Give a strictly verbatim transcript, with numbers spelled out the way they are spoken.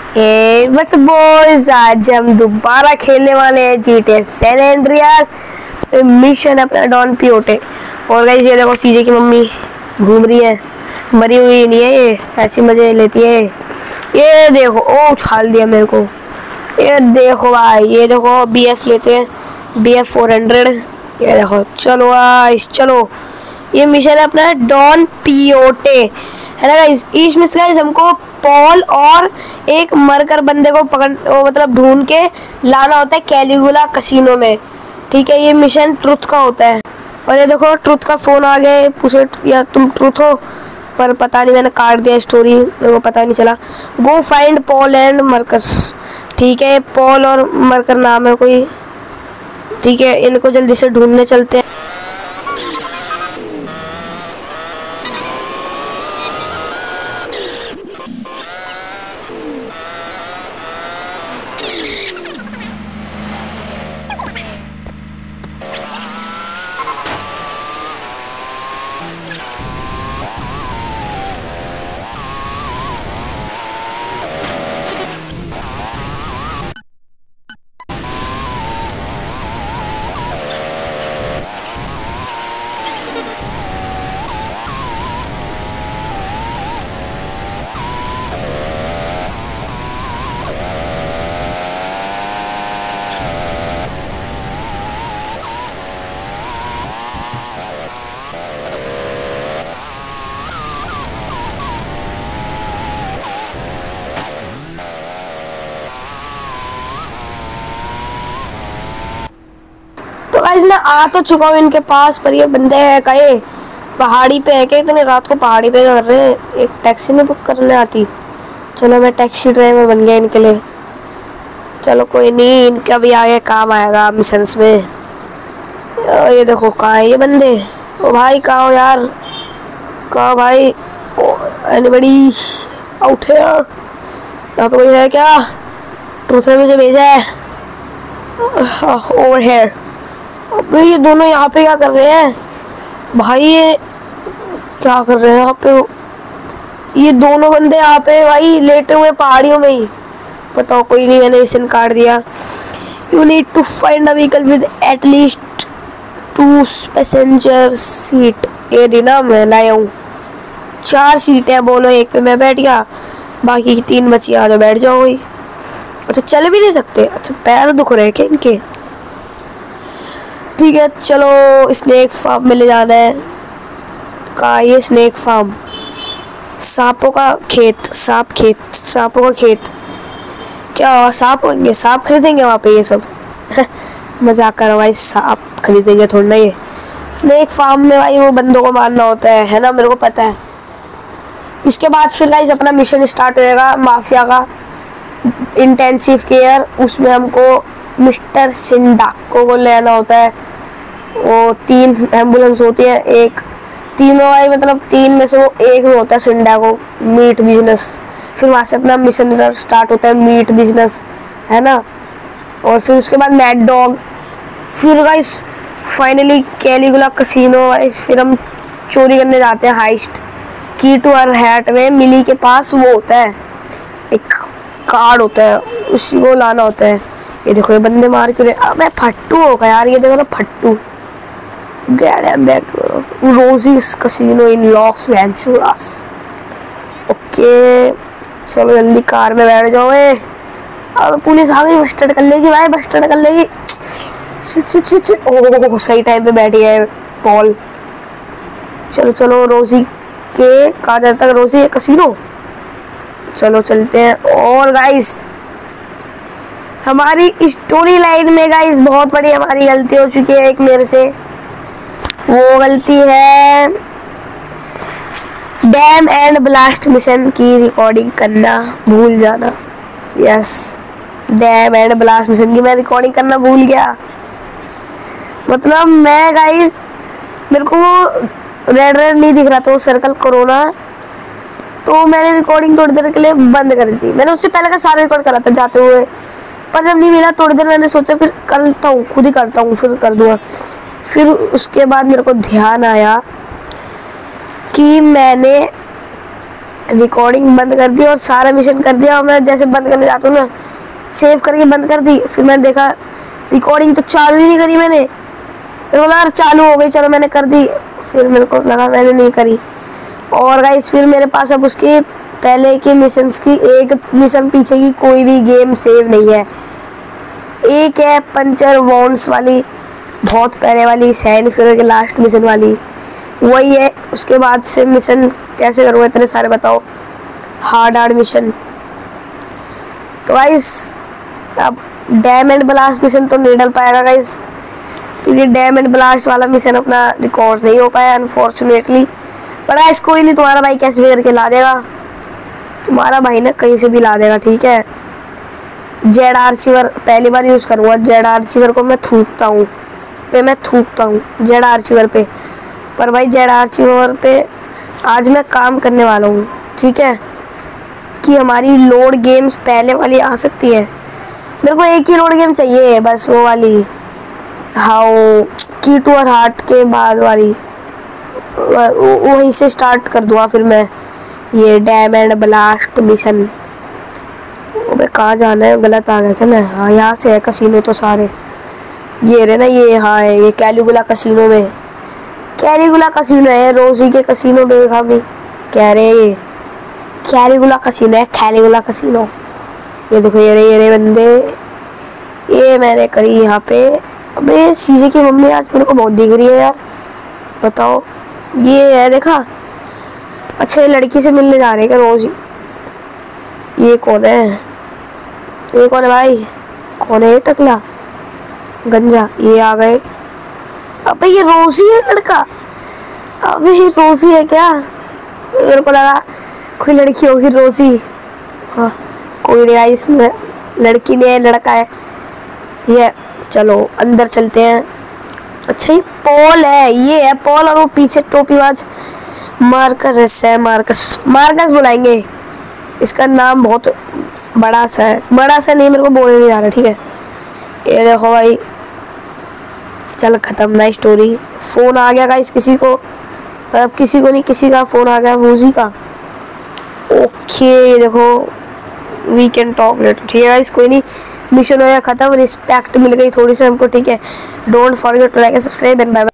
Hey what's up boys, आज हम दोबारा खेलने वाले हैं जीटीए सैन एंड्रियास मिशन अपना डॉन पियोटे। और गाइस ये देखो सीजे की मम्मी घूम रही है, मरी हुई नहीं है ये, ऐसी मजे लेती है। ये देखो ओ उछाल दिया मेरे को। ये देखो भाई, ये देखो बीएफ लेते हैं, बीएफ फोर हंड्रेड। ये देखो चलो गाइस चलो, ये मिशन है अपना डॉन पियोटे है ना गाइस। इस मिशन गाइस हमको पॉल और एक मरकर बंदे को पकड़ मतलब ढूंढ के लाना होता है कैलिगुला कसिनो में, ठीक है। ये मिशन ट्रुथ का होता है। और ये देखो ट्रुथ का फोन आ गया, पूछो या तुम ट्रुथ हो, पर पता नहीं, मैंने काट दिया स्टोरी, मेरे को पता नहीं चला। Go find Paul and Marcus, ठीक है। पॉल और मरकर नाम है कोई, ठीक है। इनको जल्दी से ढूंढने चलते हैं। तो गाइस मैं आ तो चुका हूँ इनके पास, पर ये बंदे हैं कहे पहाड़ी पे है क्या? इतनी रात को पहाड़ी पे कर रहे हैं। एक टैक्सी नहीं बुक करने आती? चलो मैं टैक्सी ड्राइवर बन गया इनके लिए। चलो कोई नहीं, इनका भी आगे काम आएगा मिशंस में। ये देखो कहाँ है ये बंदे। ओ भाई कहाँ हो यार, कहाँ भाई? एनीबडी आउट है यार, यहाँ पे कोई है क्या? ट्रूथ ने मुझे भेजा है ओवर हेयर। अबे ये दोनों यहाँ पे क्या कर रहे हैं भाई? ये क्या कर रहे हैं यहाँ पे? ये दोनों बंदे यहाँ पे भाई लेटे हुए पहाड़ियों में ही। बताओ कोई नहीं, मैंने मिशन काट दिया। You need to find a vehicle with at least two passenger seat. ये दी ना मैं लाया हूँ, चार सीटें हैं, बोलो एक पे मैं बैठ गया, बाकी की तीन बची, आ जाओ बैठ जाओ वही। अच्छा चल भी नहीं सकते? अच्छा पैर दुख रहे हैं क्या इनके? ठीक है चलो स्नेक फार्म में ले जाना है। का ये स्नेक फार्म, सांपों का खेत, सांप खेत, सांपों का खेत। क्या सांप होंगे? सांप खरीदेंगे वहाँ पे ये सब? मजाक कर रहा भाई, सांप खरीदेंगे थोड़ा ना ये। स्नेक फार्म में भाई वो बंदों को मारना होता है है ना, मेरे को पता है। इसके बाद फिर गाइस अपना मिशन स्टार्ट होएगा माफिया का इंटेंसिव केयर। उसमें हमको मिस्टर सिंडाको को लेना होता है। वो तीन एम्बुलेंस होती है, एक तीनों भाई मतलब तीन में से वो एक में होता है सिंडाको, मीट बिजनेस। फिर वहाँ से अपना मिशन स्टार्ट होता है मीट बिजनेस है ना। और फिर उसके बाद मैड डॉग, फिर गाइस फाइनली कैलिगुला कसिनो। फिर हम चोरी करने जाते हैं हाइस्ट की टू हर हैट में। मिली के पास वो होता है एक कार्ड होता है, उसी को लाना होता है। ये देखो ये बंदे मार क्यों रहे? मैं फट्टू होगा यार, ये देखो ना फट्टू। Get him back to Rosie's Casino in Los Venturas। Okay चलो जल्दी कार में बैठ जाओ। ए अब पुलिस आ गई, बस्टर्ड कर लेगी भाई, बस्टर्ड कर लेगी। Shit shit shit shit, oh सही टाइम पे बैठ गया है पॉल। चलो चलो रोजी के कहा जाता है, रोजी कसिनो। चलो चलते हैं। और गाइस हमारी स्टोरी लाइन में गाइस बहुत बड़ी हमारी गलती हो चुकी है एक मेरे से। वो गलती है डैम एंड ब्लास्ट मिशन की रिकॉर्डिंग करना भूल जाना। Yes, dam and blast mission की मैं रिकॉर्डिंग करना भूल गया। मतलब मैं गाइस मेरे को रेड रेड नहीं दिख रहा था वो सर्कल कोरोना, तो मैंने रिकॉर्डिंग थोड़ी देर के लिए बंद कर दी। मैंने उससे पहले का सारा रिकॉर्ड करा था जाते हुए, पर जब नहीं मिला थोड़ी देर मैंने सोचा फिर करता हूँ, खुद ही करता हूँ, फिर कर दूंगा। फिर उसके बाद मेरे को ध्यान आया कि मैंने रिकॉर्डिंग बंद कर दी और सारा मिशन कर दिया। और मैं जैसे बंद करने जाता हूँ ना, सेव करके बंद कर दी, फिर मैंने देखा रिकॉर्डिंग तो चालू ही नहीं करी मैंने। मेरे को लगा चालू हो गई, चलो मैंने कर दी, फिर मेरे को लगा मैंने नहीं करी। और गाइस फिर मेरे पास अब उसके पहले के मिशंस की एक मिशन पीछे की कोई भी गेम सेव नहीं है। एक है पंचर वॉन्स वाली, बहुत पहले वाली, सैन फिर के लास्ट मिशन वाली, वही है। उसके बाद से मिशन कैसे करूँगा इतने सारे बताओ, हार्ड हार्ड मिशन। तो गाइस अब डैम एंड ब्लास्ट मिशन तो नहीं डल पाएगा गाइस, क्योंकि डैम एंड ब्लास्ट वाला मिशन अपना रिकॉर्ड नहीं हो पाया अनफॉर्चुनेटली। पर गाइस कोई नहीं, तुम्हारा भाई कैसे भी करके ला देगा, तुम्हारा भाई ना कहीं से भी ला देगा, ठीक है। जेड आर्चिवर पहली बार यूज़ करूँगा, जेड आर्चिवर को मैं थूकता हूँ पे मैं थूकता हूँ जेड आर्चिवर पे। पर भाई जेड आर्चिवर पे आज मैं काम करने वाला हूँ, ठीक है, कि हमारी लोड गेम्स पहले वाली आ सकती है। मेरे को एक ही लोड गेम चाहिए बस, वो वाली हाउ की टू और हार्ट के बाद वाली, वहीं से स्टार्ट कर दूँगा फिर मैं ये डैम एंड ब्लास्ट मिशन। अबे कहाँ जाना है, गलत आ गया क्या मैं? हाँ यहाँ से है कसिनो तो सारे, ये रहे ना ये, हाँ है ये कैलिगुला कसिनो में, कैलिगुला कसिनो है, रोजी के कसिनो देखा भी कह रहे ये कैलिगुला कसिनो है, कैलिगुला कसिनो। ये देखो ये रहे ये रहे बंदे, ये मैंने करी यहाँ पे। अबे शीशे की मम्मी आज मेरे को बहुत दिख रही है यार, बताओ ये है देखा। अच्छा ये लड़की से मिलने जा रहे हैं क्या रोज? ये कौन है, ये कौन है भाई, कौन है ये टकला गंजा? ये आ गए। अबे ये रोजी है लड़का, अबे ये रोजी है क्या? मेरे को लगा कोई लड़की होगी रोजी। हाँ कोई नहीं आई, इसमें लड़की नहीं है लड़का है ये। चलो अंदर चलते हैं। अच्छा ये पॉल है, ये है पॉल, और वो पीछे टोपीबाज मार्कस है, मार्कस मार्कस बुलाएंगे। इसका नाम बहुत बड़ा सा है, बड़ा सा नहीं मेरे को बोलने नहीं आ रहा, ठीक है। ये देखो भाई, चल खत्म ना स्टोरी। फोन आ गया गाइस किसी को, मतलब किसी को नहीं, किसी का फोन आ गया, वूजी का। ओके ये देखो वी कैन टॉक लेटर, ठीक है गाइस कोई नहीं, मिशन हो गया खत्म, रिस्पेक्ट मिल गई थोड़ी सी हमको, ठीक है। Don't forget to like and subscribe and bye bye.